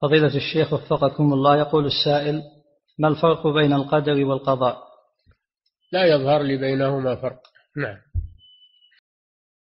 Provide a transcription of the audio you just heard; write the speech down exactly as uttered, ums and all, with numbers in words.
فضيلة الشيخ وفقكم الله، يقول السائل: ما الفرق بين القدر والقضاء؟ لا يظهر لي بينهما فرق. نعم.